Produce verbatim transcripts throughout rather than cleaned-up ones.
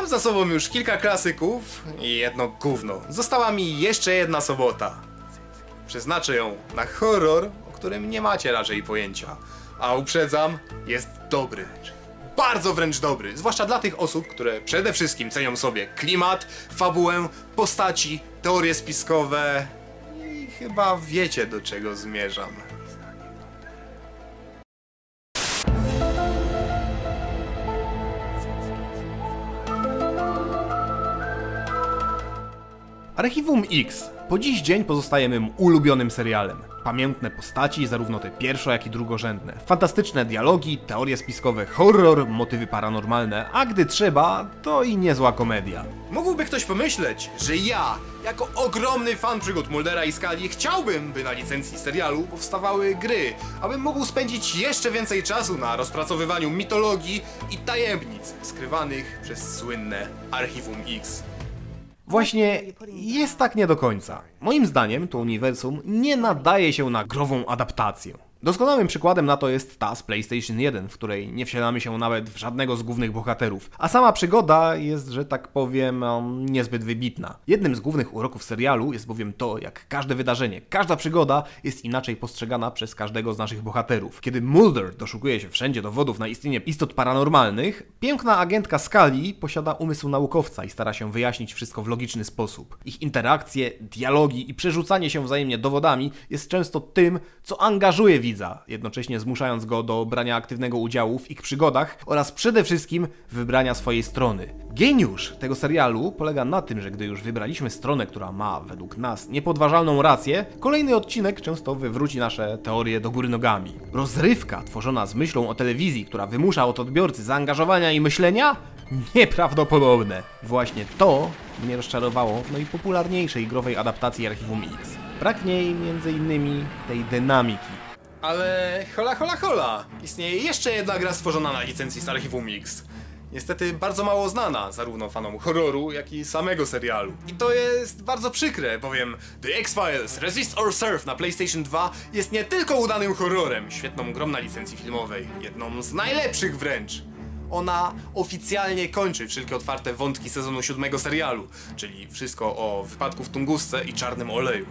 Mam za sobą już kilka klasyków i jedno gówno. Została mi jeszcze jedna sobota. Przeznaczę ją na horror, o którym nie macie raczej pojęcia. A uprzedzam, jest dobry. Bardzo wręcz dobry, zwłaszcza dla tych osób, które przede wszystkim cenią sobie klimat, fabułę, postaci, teorie spiskowe i chyba wiecie, do czego zmierzam. Archiwum X po dziś dzień pozostaje mym ulubionym serialem. Pamiętne postaci, zarówno te pierwszo, jak i drugorzędne. Fantastyczne dialogi, teorie spiskowe, horror, motywy paranormalne, a gdy trzeba, to i niezła komedia. Mógłby ktoś pomyśleć, że ja, jako ogromny fan przygód Muldera i Scully, chciałbym, by na licencji serialu powstawały gry, abym mógł spędzić jeszcze więcej czasu na rozpracowywaniu mitologii i tajemnic skrywanych przez słynne Archiwum X. Właśnie jest tak nie do końca. Moim zdaniem to uniwersum nie nadaje się na grową adaptację. Doskonałym przykładem na to jest ta z PlayStation jeden, w której nie wsiadamy się nawet w żadnego z głównych bohaterów, a sama przygoda jest, że tak powiem, niezbyt wybitna. Jednym z głównych uroków serialu jest bowiem to, jak każde wydarzenie, każda przygoda jest inaczej postrzegana przez każdego z naszych bohaterów. Kiedy Mulder doszukuje się wszędzie dowodów na istnienie istot paranormalnych, piękna agentka Scully posiada umysł naukowca i stara się wyjaśnić wszystko w logiczny sposób. Ich interakcje, dialogi i przerzucanie się wzajemnie dowodami jest często tym, co angażuje widza, jednocześnie zmuszając go do brania aktywnego udziału w ich przygodach oraz przede wszystkim wybrania swojej strony. Geniusz tego serialu polega na tym, że gdy już wybraliśmy stronę, która ma według nas niepodważalną rację, kolejny odcinek często wywróci nasze teorie do góry nogami. Rozrywka tworzona z myślą o telewizji, która wymusza od odbiorcy zaangażowania i myślenia? Nieprawdopodobne. Właśnie to mnie rozczarowało w najpopularniejszej growej adaptacji Archiwum X. Brak w niej między innymi tej dynamiki. Ale hola hola hola! Istnieje jeszcze jedna gra stworzona na licencji z Archiwum X. Niestety bardzo mało znana, zarówno fanom horroru, jak i samego serialu. I to jest bardzo przykre, bowiem The X-Files Resist or Surf na PlayStation dwa jest nie tylko udanym horrorem, świetną grą na licencji filmowej, jedną z najlepszych wręcz. Ona oficjalnie kończy wszelkie otwarte wątki sezonu siódmego serialu, czyli wszystko o wypadku w Tungusce i czarnym oleju.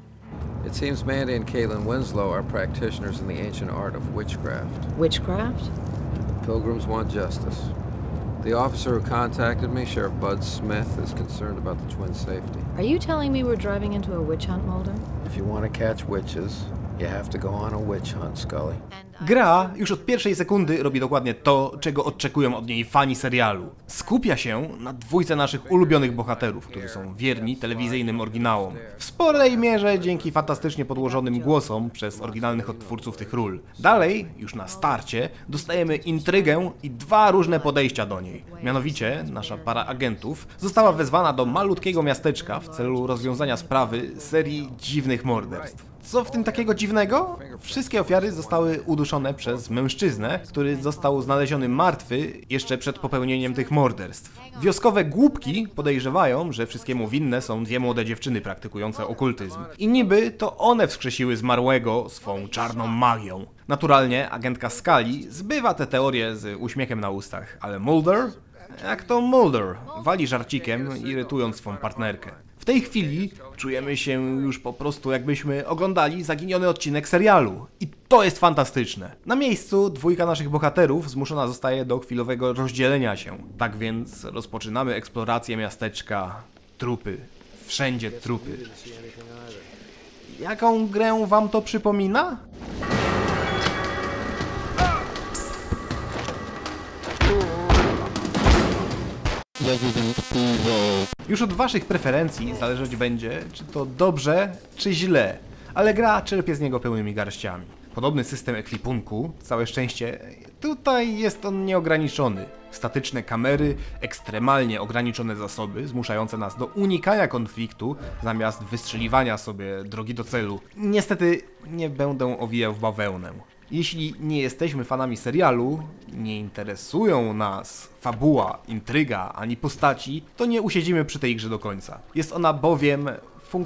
It seems Mandy and Caitlin Winslow are practitioners in the ancient art of witchcraft. Witchcraft? The Pilgrims want justice. The officer who contacted me, Sheriff Bud Smith, is concerned about the twins' safety. Are you telling me we're driving into a witch hunt, Mulder? If you want to catch witches, you have to go on a witch hunt, Scully. Gra już od pierwszej sekundy robi dokładnie to, czego oczekują od niej fani serialu. Skupia się na dwójce naszych ulubionych bohaterów, którzy są wierni telewizyjnym oryginałom. W sporej mierze dzięki fantastycznie podłożonym głosom przez oryginalnych odtwórców tych ról. Dalej, już na starcie, dostajemy intrygę i dwa różne podejścia do niej. Mianowicie, nasza para agentów została wezwana do malutkiego miasteczka w celu rozwiązania sprawy serii dziwnych morderstw. Co w tym takiego dziwnego? Wszystkie ofiary zostały uduszone przez mężczyznę, który został znaleziony martwy jeszcze przed popełnieniem tych morderstw. Wioskowe głupki podejrzewają, że wszystkiemu winne są dwie młode dziewczyny praktykujące okultyzm. I niby to one wskrzesiły zmarłego swą czarną magią. Naturalnie agentka Scully zbywa te teorie z uśmiechem na ustach, ale Mulder? Jak to Mulder? Wali żarcikiem, irytując swą partnerkę. W tej chwili czujemy się już po prostu, jakbyśmy oglądali zaginiony odcinek serialu. I to jest fantastyczne. Na miejscu dwójka naszych bohaterów zmuszona zostaje do chwilowego rozdzielenia się. Tak więc rozpoczynamy eksplorację miasteczka. Trupy. Wszędzie trupy. Jaką grę wam to przypomina? Już od waszych preferencji zależeć będzie, czy to dobrze, czy źle, ale gra czerpie z niego pełnymi garściami. Podobny system ekwipunku, całe szczęście, tutaj jest on nieograniczony. Statyczne kamery, ekstremalnie ograniczone zasoby, zmuszające nas do unikania konfliktu, zamiast wystrzeliwania sobie drogi do celu. Niestety nie będę owijał w bawełnę. Jeśli nie jesteśmy fanami serialu, nie interesują nas fabuła, intryga ani postaci, to nie usiedzimy przy tej grze do końca. Jest ona bowiem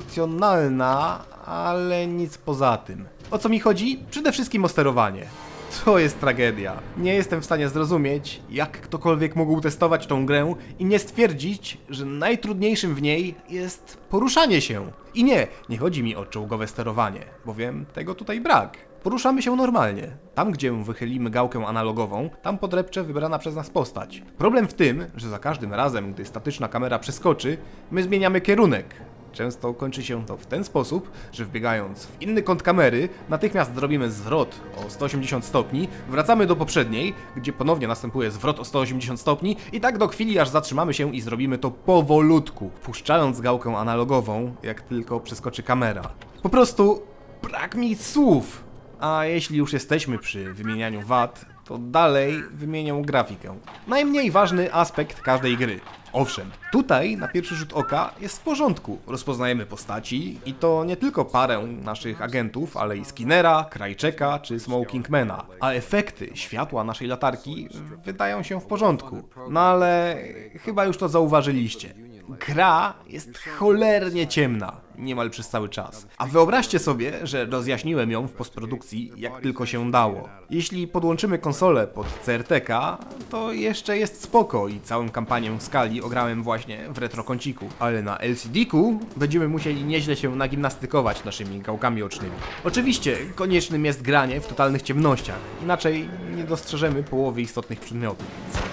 funkcjonalna, ale nic poza tym. O co mi chodzi? Przede wszystkim o sterowanie. To jest tragedia. Nie jestem w stanie zrozumieć, jak ktokolwiek mógł testować tą grę i nie stwierdzić, że najtrudniejszym w niej jest poruszanie się. I nie, nie chodzi mi o czołgowe sterowanie, bowiem tego tutaj brak. Poruszamy się normalnie. Tam, gdzie wychylimy gałkę analogową, tam podrepcze wybrana przez nas postać. Problem w tym, że za każdym razem, gdy statyczna kamera przeskoczy, my zmieniamy kierunek. Często kończy się to w ten sposób, że wbiegając w inny kąt kamery, natychmiast zrobimy zwrot o sto osiemdziesiąt stopni, wracamy do poprzedniej, gdzie ponownie następuje zwrot o sto osiemdziesiąt stopni i tak do chwili, aż zatrzymamy się i zrobimy to powolutku, puszczając gałkę analogową, jak tylko przeskoczy kamera. Po prostu brak mi słów! A jeśli już jesteśmy przy wymienianiu wad, to dalej wymienię grafikę. Najmniej ważny aspekt każdej gry. Owszem, tutaj na pierwszy rzut oka jest w porządku. Rozpoznajemy postaci i to nie tylko parę naszych agentów, ale i Skinnera, Krajczeka czy Smokingmana. A efekty światła naszej latarki wydają się w porządku. No ale chyba już to zauważyliście. Gra jest cholernie ciemna, niemal przez cały czas. A wyobraźcie sobie, że rozjaśniłem ją w postprodukcji jak tylko się dało. Jeśli podłączymy konsolę pod C R T K, to jeszcze jest spoko i całą kampanię w skali ograłem właśnie w retrokąciku. Ale na L C D-ku będziemy musieli nieźle się nagimnastykować naszymi gałkami ocznymi. Oczywiście koniecznym jest granie w totalnych ciemnościach, inaczej nie dostrzeżemy połowy istotnych przedmiotów.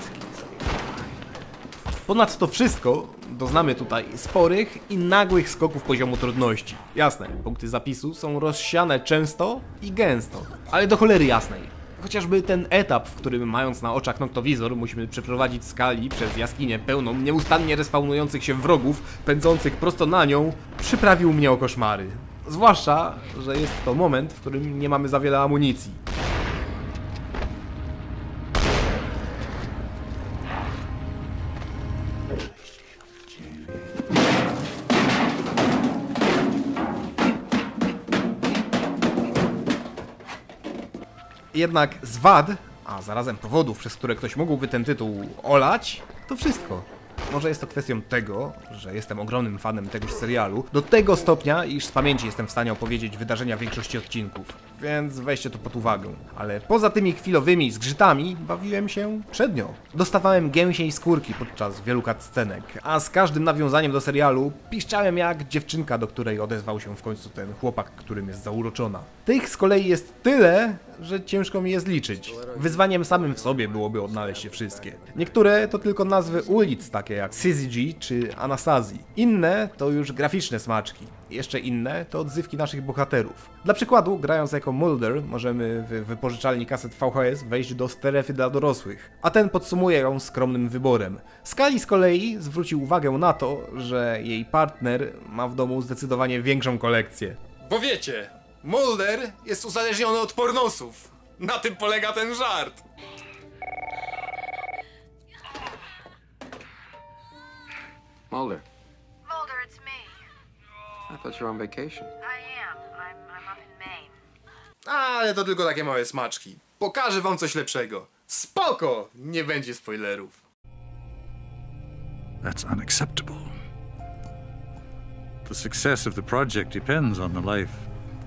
Ponad to wszystko doznamy tutaj sporych i nagłych skoków poziomu trudności. Jasne, punkty zapisu są rozsiane często i gęsto, ale do cholery jasnej. Chociażby ten etap, w którym mając na oczach noktowizor musimy przeprowadzić skali przez jaskinię pełną nieustannie respawnujących się wrogów, pędzących prosto na nią, przyprawił mnie o koszmary. Zwłaszcza, że jest to moment, w którym nie mamy za wiele amunicji. Jednak z wad, a zarazem powodów, przez które ktoś mógłby ten tytuł olać, to wszystko. Może jest to kwestią tego, że jestem ogromnym fanem tegoż serialu, do tego stopnia, iż z pamięci jestem w stanie opowiedzieć wydarzenia większości odcinków, więc weźcie to pod uwagę. Ale poza tymi chwilowymi zgrzytami bawiłem się przednio. Dostawałem gęsiej skórki podczas wielu cutscenek, a z każdym nawiązaniem do serialu piszczałem jak dziewczynka, do której odezwał się w końcu ten chłopak, którym jest zauroczona. Tych z kolei jest tyle, że ciężko mi je zliczyć. Wyzwaniem samym w sobie byłoby odnaleźć je wszystkie. Niektóre to tylko nazwy ulic, takie jak Syzygy czy Anastazji. Inne to już graficzne smaczki. Jeszcze inne to odzywki naszych bohaterów. Dla przykładu, grając jako Mulder, możemy w wypożyczalni kaset V H S wejść do strefy dla dorosłych, a ten podsumuje ją skromnym wyborem. Scully z kolei zwrócił uwagę na to, że jej partner ma w domu zdecydowanie większą kolekcję. Bo wiecie, Mulder jest uzależniony od pornosów. Na tym polega ten żart. Mulder, Mulder, it's me. I thought you were on vacation. I am. I'm, I'm up in Maine. Ale to tylko takie małe smaczki. Pokażę wam coś lepszego. Spoko! Nie będzie spoilerów. That's unacceptable. The success of the project depends on the life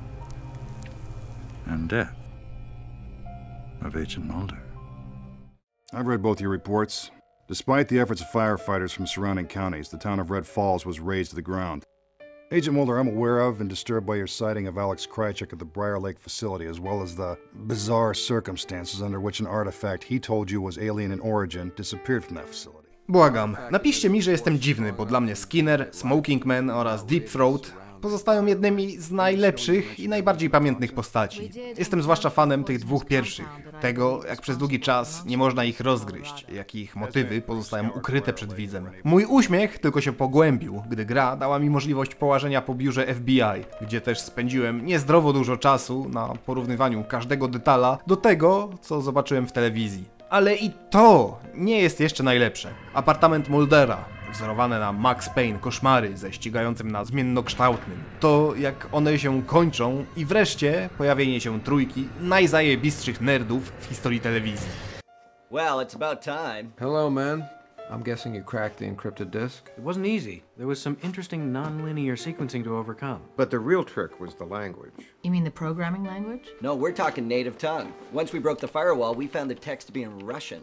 and death of Agent Mulder. I've read both your reports. Despite the efforts of firefighters from surrounding counties, the town of Red Falls was razed to the ground. Agent Mulder, I'm aware of and disturbed by your sighting of Alex Krychek at the Briar Lake facility, as well as the bizarre circumstances under which an artifact he told you was alien in origin disappeared from that facility. Błagam, napiszcie mi, że jestem dziwny, bo dla mnie Skinner, Smokingman oraz Deep Throat pozostają jednymi z najlepszych i najbardziej pamiętnych postaci. Jestem zwłaszcza fanem tych dwóch pierwszych. Tego, jak przez długi czas nie można ich rozgryźć, jak ich motywy pozostają ukryte przed widzem. Mój uśmiech tylko się pogłębił, gdy gra dała mi możliwość połażenia po biurze F B I, gdzie też spędziłem niezdrowo dużo czasu na porównywaniu każdego detala do tego, co zobaczyłem w telewizji. Ale i to nie jest jeszcze najlepsze. Apartament Muldera, wzorowane na Max Payne koszmary ze ścigającym na zmiennokształtnym. To jak one się kończą i wreszcie pojawienie się trójki najzajebistszych nerdów w historii telewizji. Well, it's about time. Hello, man. I'm guessing you cracked the encrypted disk? It wasn't easy. There was some interesting non-linear sequencing to overcome. But the real trick was the language. You mean the programming language? No, we're talking native tongue. Once we broke the firewall, we found the text to be in Russian.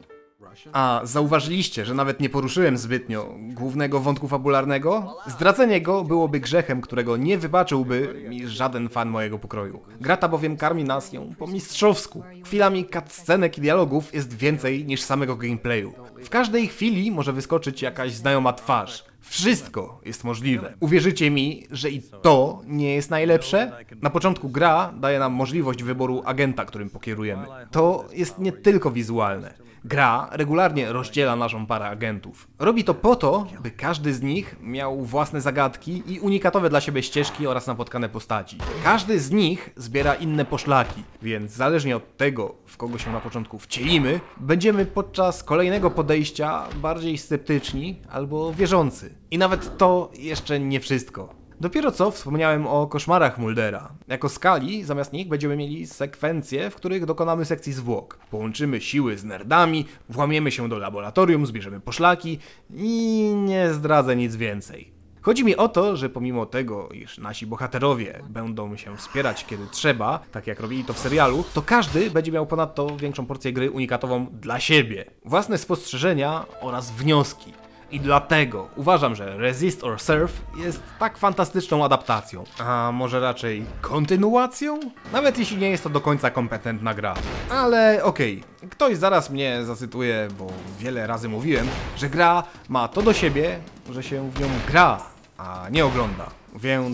A zauważyliście, że nawet nie poruszyłem zbytnio głównego wątku fabularnego? Zdradzenie go byłoby grzechem, którego nie wybaczyłby mi żaden fan mojego pokroju. Gra ta bowiem karmi nas ją po mistrzowsku. Chwilami cutscenek i dialogów jest więcej niż samego gameplayu. W każdej chwili może wyskoczyć jakaś znajoma twarz. Wszystko jest możliwe. Uwierzycie mi, że i to nie jest najlepsze? Na początku gra daje nam możliwość wyboru agenta, którym pokierujemy. To jest nie tylko wizualne. Gra regularnie rozdziela naszą parę agentów. Robi to po to, by każdy z nich miał własne zagadki i unikatowe dla siebie ścieżki oraz napotkane postaci. Każdy z nich zbiera inne poszlaki, więc zależnie od tego, w kogo się na początku wcielimy, będziemy podczas kolejnego podejścia bardziej sceptyczni albo wierzący. I nawet to jeszcze nie wszystko. Dopiero co wspomniałem o koszmarach Muldera. Jako Scully, zamiast nich będziemy mieli sekwencje, w których dokonamy sekcji zwłok. Połączymy siły z nerdami, włamiemy się do laboratorium, zbierzemy poszlaki i nie zdradzę nic więcej. Chodzi mi o to, że pomimo tego, iż nasi bohaterowie będą się wspierać kiedy trzeba, tak jak robili to w serialu, to każdy będzie miał ponadto większą porcję gry unikatową dla siebie. Własne spostrzeżenia oraz wnioski. I dlatego uważam, że Resist or Surf jest tak fantastyczną adaptacją. A może raczej kontynuacją? Nawet jeśli nie jest to do końca kompetentna gra. Ale okej, okay. Ktoś zaraz mnie zacytuje, bo wiele razy mówiłem, że gra ma to do siebie, że się w nią gra, a nie ogląda. Więc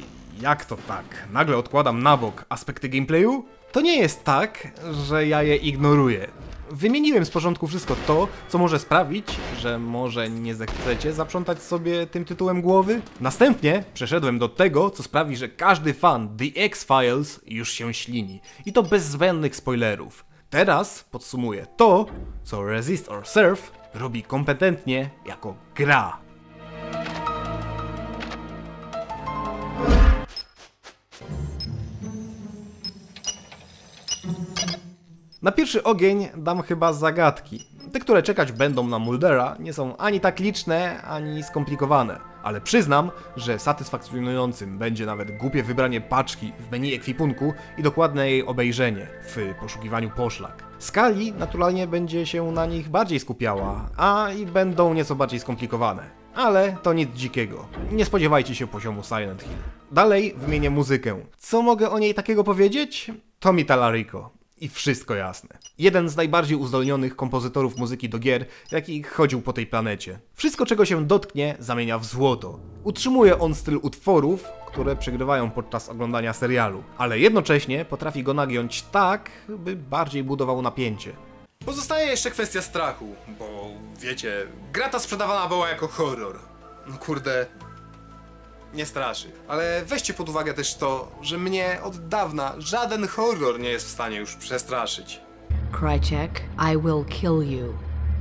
jak to tak? Nagle odkładam na bok aspekty gameplayu? To nie jest tak, że ja je ignoruję. Wymieniłem z porządku wszystko to, co może sprawić, że może nie zechcecie zaprzątać sobie tym tytułem głowy. Następnie przeszedłem do tego, co sprawi, że każdy fan The X-Files już się ślini. I to bez zbędnych spoilerów. Teraz podsumuję to, co Resist or Surf robi kompetentnie jako gra. Na pierwszy ogień dam chyba zagadki. Te, które czekać będą na Muldera, nie są ani tak liczne, ani skomplikowane. Ale przyznam, że satysfakcjonującym będzie nawet głupie wybranie paczki w menu ekwipunku i dokładne jej obejrzenie w poszukiwaniu poszlak. Scully naturalnie będzie się na nich bardziej skupiała, a i będą nieco bardziej skomplikowane. Ale to nic dzikiego. Nie spodziewajcie się poziomu Silent Hill. Dalej wymienię muzykę. Co mogę o niej takiego powiedzieć? Tommy Tallarico. I wszystko jasne. Jeden z najbardziej uzdolnionych kompozytorów muzyki do gier, jaki chodził po tej planecie. Wszystko, czego się dotknie, zamienia w złoto. Utrzymuje on styl utworów, które przegrywają podczas oglądania serialu, ale jednocześnie potrafi go nagiąć tak, by bardziej budował napięcie. Pozostaje jeszcze kwestia strachu, bo wiecie, gra ta sprzedawana była jako horror. No kurde... nie straszy. Ale weźcie pod uwagę też to, że mnie od dawna żaden horror nie jest w stanie już przestraszyć. Krychek, I will kill you.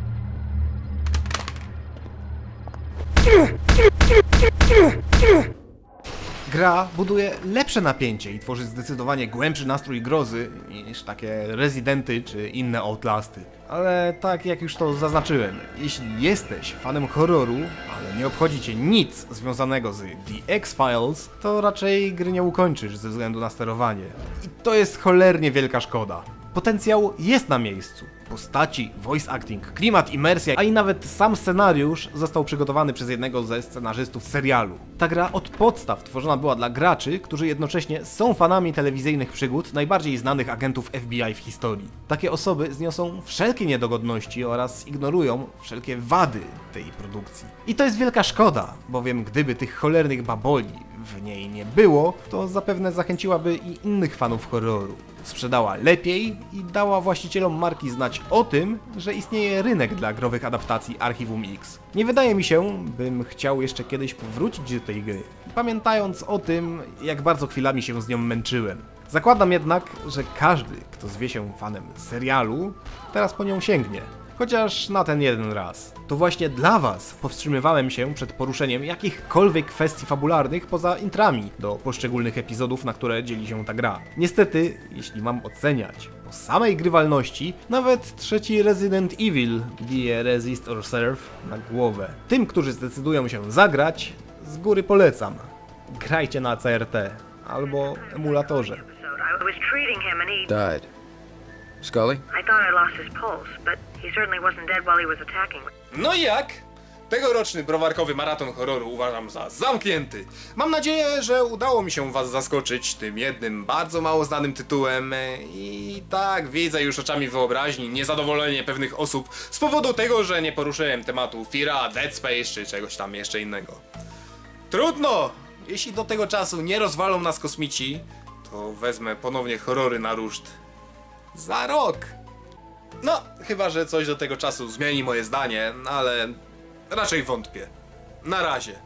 Gra buduje lepsze napięcie i tworzy zdecydowanie głębszy nastrój grozy niż takie Residenty czy inne Outlasty. Ale tak jak już to zaznaczyłem, jeśli jesteś fanem horroru, ale nie obchodzi cię nic związanego z The X-Files, to raczej gry nie ukończysz ze względu na sterowanie. I to jest cholernie wielka szkoda. Potencjał jest na miejscu. Postaci, voice acting, klimat, imersja, a i nawet sam scenariusz został przygotowany przez jednego ze scenarzystów serialu. Ta gra od podstaw tworzona była dla graczy, którzy jednocześnie są fanami telewizyjnych przygód najbardziej znanych agentów F B I w historii. Takie osoby zniosą wszelkie niedogodności oraz ignorują wszelkie wady tej produkcji. I to jest wielka szkoda, bowiem gdyby tych cholernych baboli w niej nie było, to zapewne zachęciłaby i innych fanów horroru. Sprzedała lepiej i dała właścicielom marki znać o tym, że istnieje rynek dla growych adaptacji Archiwum X. Nie wydaje mi się, bym chciał jeszcze kiedyś powrócić do tej gry, pamiętając o tym, jak bardzo chwilami się z nią męczyłem. Zakładam jednak, że każdy, kto zwie się fanem serialu, teraz po nią sięgnie. Chociaż na ten jeden raz. To właśnie dla was powstrzymywałem się przed poruszeniem jakichkolwiek kwestii fabularnych poza intrami do poszczególnych epizodów, na które dzieli się ta gra. Niestety, jeśli mam oceniać O samej grywalności nawet trzeci Resident Evil bije Resist or Serve na głowę. Tym, którzy zdecydują się zagrać, z góry polecam. Grajcie na C R T albo emulatorze. I was treating him and he... Died. Scully? I thought I lost his pulse, but he certainly wasn't dead while he was attacking. No i jak? Tegoroczny browarkowy maraton horroru uważam za zamknięty. Mam nadzieję, że udało mi się was zaskoczyć tym jednym bardzo mało znanym tytułem i tak widzę już oczami wyobraźni niezadowolenie pewnych osób z powodu tego, że nie poruszyłem tematu Feara, Dead Space czy czegoś tam jeszcze innego. Trudno! Jeśli do tego czasu nie rozwalą nas kosmici, to wezmę ponownie horrory na ruszt. Za rok! No, chyba że coś do tego czasu zmieni moje zdanie, ale raczej wątpię. Na razie.